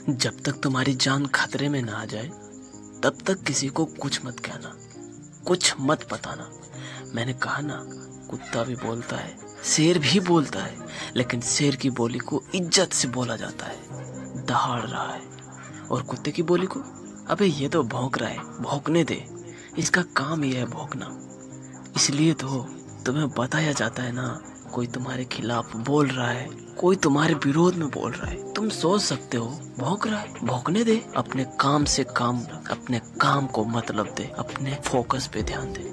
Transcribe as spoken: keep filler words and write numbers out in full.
जब तक तुम्हारी जान खतरे में ना आ जाए तब तक किसी को कुछ मत कहना, कुछ मत बताना। मैंने कहा ना, कुत्ता भी बोलता है, शेर भी बोलता है, लेकिन शेर की बोली को इज्जत से बोला जाता है। दहाड़ रहा है और कुत्ते की बोली को, अबे ये तो भौंक रहा है, भौंकने दे, इसका काम ये है भौंकना। इसलिए तो तुम्हें बताया जाता है ना, कोई तुम्हारे खिलाफ बोल रहा है, कोई तुम्हारे विरोध में बोल रहा है, तुम सोच सकते हो भौंक रहा है, भौंकने दे। अपने काम से काम, अपने काम को मतलब दे, अपने फोकस पे ध्यान दे।